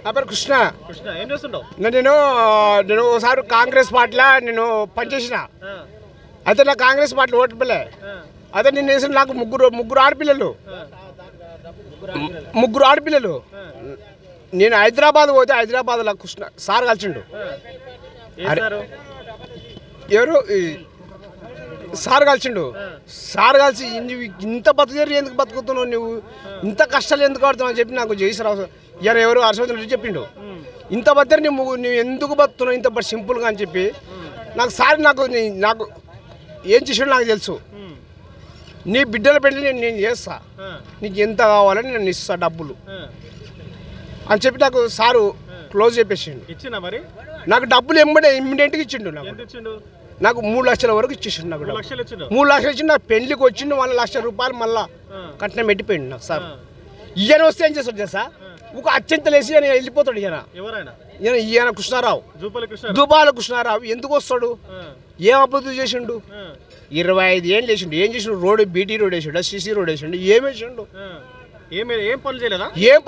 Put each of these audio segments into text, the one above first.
నా పేరు కృష్ణ. ఏం చేస్తుంటావు? నేను ఒకసారి కాంగ్రెస్ పార్టీలో నేను పనిచేసిన. అయితే నా కాంగ్రెస్ పార్టీ ఓడిపోలే. అయితే నేను వేసిన నాకు ముగ్గురు ఆడపిల్లలు. నేను హైదరాబాద్ పోతే హైదరాబాద్లో కృష్ణ సార్ కలిసిండు. ఎవరు సార్ కలిసిండు. సార్ కలిసి ఇంత బతుకు ఎందుకు బతుకుతున్నావు, నువ్వు ఇంత కష్టాలు ఎందుకు పడుతున్నావు అని చెప్పి నాకు జయసరావు ఎవరు హర్షవర్ధన్ రెడ్డి చెప్పిండు. ఇంత బద్దరు నువ్వు ఎందుకు బతుకుతున్నావు ఇంత సింపుల్గా అని చెప్పి నాకు సార్ నాకు ఏం చేసాడు నాకు తెలుసు. నీ బిడ్డల పెళ్ళి నేను చేస్తా, నీకు ఎంత కావాలని నేను ఇస్తా డబ్బులు అని చెప్పి నాకు సారు క్లోజ్ చెప్పేసిండు. నాకు డబ్బులు ఇమ్మీడియట్గా ఇచ్చిండు. నాకు 3 లక్షల వరకు ఇచ్చేసిండు. నాకు 3 లక్షలు ఇచ్చిండు. నాకు పెళ్లికి వచ్చిండు 1 లక్ష రూపాయలు మళ్ళా కట్నం పెట్టిపోయిండు నాకు సార్. ఈయన వస్తే ఏం చేస్తాడు సార్, ఒక అత్యంతలేసి ఆయన వెళ్ళిపోతాడు. ఈయన కృష్ణారావు, దూపాల కృష్ణారావు ఎందుకు వస్తాడు, ఏం అభివృద్ధి చేసిండు, 25 ఏళ్ళు చేసిండు. ఏం చేసిండు, రోడ్డు బీటీ రోడ్ వేసిండు, సిసి రోడ్ వేసిండు, ఏం వేసిండు, ఏం పనులు చేయలేదు.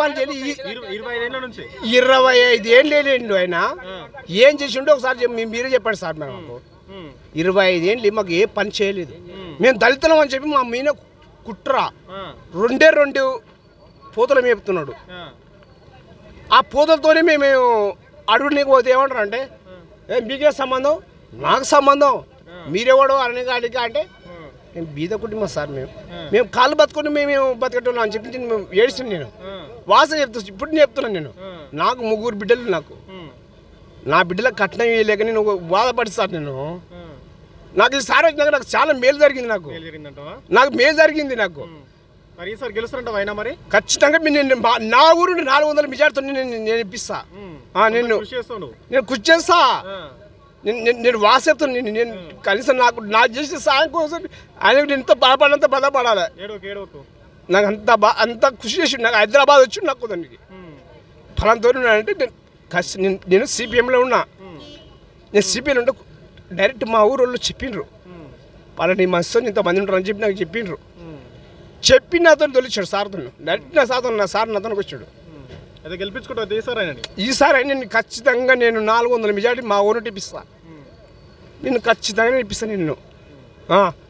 25 ఏళ్ళు లేండు ఆయన. ఏం చేసిండు ఒకసారి మీరే చెప్పండి సార్. మాకు 25 ఏళ్ళు మాకు ఏ పని చేయలేదు. మేము దళితులం అని చెప్పి మా మీన కుట్ర 2 పూతలు మేపుతున్నాడు. ఆ పూతలతోనే మేము అడుగునికి పోతే ఏమంటారు అంటే, మీకే సంబంధం, నాకు సంబంధం, మీరెవడు అనే కాడికి అంటే మేము బీద కుటుంబం సార్. మేము కాళ్ళు బతుకొని మేము బతకట్టున్నాం అని చెప్పి నేను ఏడుస్తాను. నేను వాసన చెప్తాను, ఇప్పుడు నేను చెప్తున్నాను. నేను నాకు 3 బిడ్డలు. నా బిడ్డలకు కట్నం వేయలేక నేను బాధపడిస్తాను. నాకు ఈ సార్ వచ్చినాక నాకు చాలా మేలు జరిగింది. నాకు మేలు జరిగింది. నాకు ఖచ్చితంగా నా ఊరు 400 మెజార్టీతో నేను ఇప్పిస్తా. నేను కృషి చేస్తా. నేను వాసేస్తాను. నేను కనీసం నాకు చేసే సాయం కోసం ఆయనకు నేను ఎంత బాధపడంత బాధపడాలి. నాకు అంత కృషి చేసి నాకు హైదరాబాద్ వచ్చి నాకు దానికి ఫలంతో అంటే నేను సిపిఎంలో ఉన్నా. నేను సిపిఎంలో ఉంటే డైరెక్ట్ మా ఊరు వాళ్ళు చెప్పిండ్రు, పలాని మనసుతో ఇంతమంది ఉంటారు అని చెప్పి నాకు చెప్పిండ్రు. చెప్పి నాతో తొలిచాడు సార్తో. డైరెక్ట్ నా సార్ నాతో వచ్చాడు. ఈసారి నేను ఖచ్చితంగా 400 మెజార్టీ మా ఊరు ఇప్పిస్తా. నేను ఖచ్చితంగా ఇప్పిస్తాను నిన్ను.